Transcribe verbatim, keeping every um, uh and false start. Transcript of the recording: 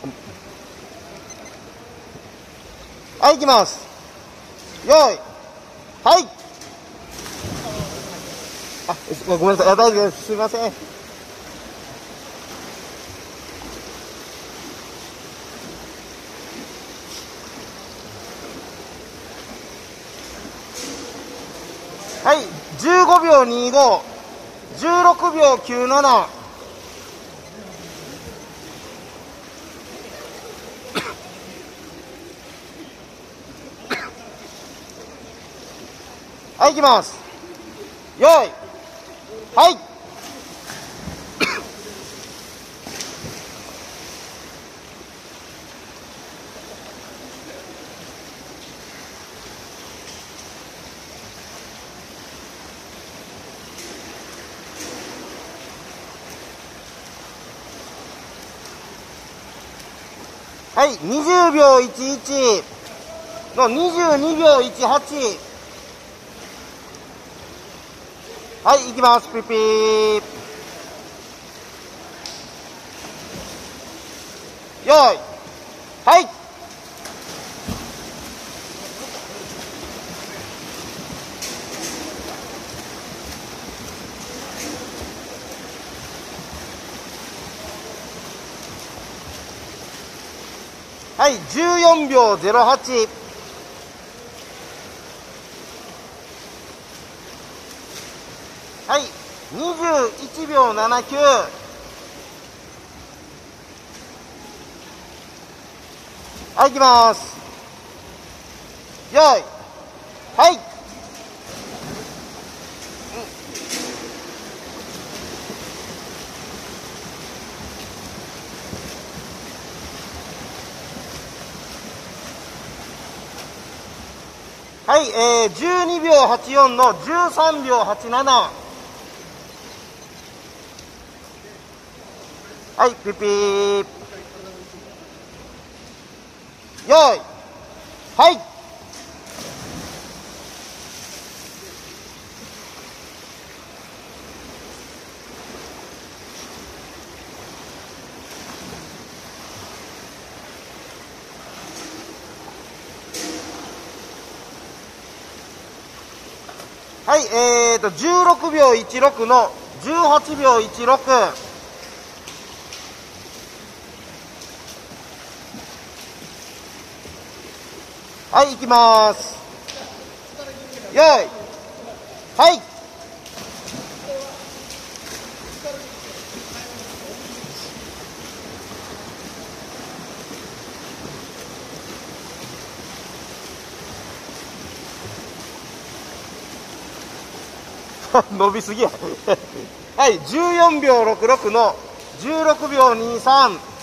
はい、行きます。よーい。はい。あ、ごめんなさい。あ、大丈夫です。すいません。はい、じゅうごびょうにじゅうご、じゅうろくびょうきゅうじゅうなな。はい、行きます。よーい。はい。はい、にじゅうびょういちいちのにじゅうにびょういちはち。はい、行きます。ピッピー。よーい。はい。はい、じゅうよんびょうぜろはち。はい、にじゅういちびょうななきゅう。はい、行きます。よーい。はい。はい、えー、じゅうにびょうはちよんのじゅうさんびょうはちなな。はい、ピッピー。よーい。はい。はい、えーと、じゅうろくびょういちろくのじゅうはちびょういちろく。はい、行きます。よーい。はい。伸びすぎや。はい、じゅうよんびょうろくろくのじゅうろくびょうにじゅうさん。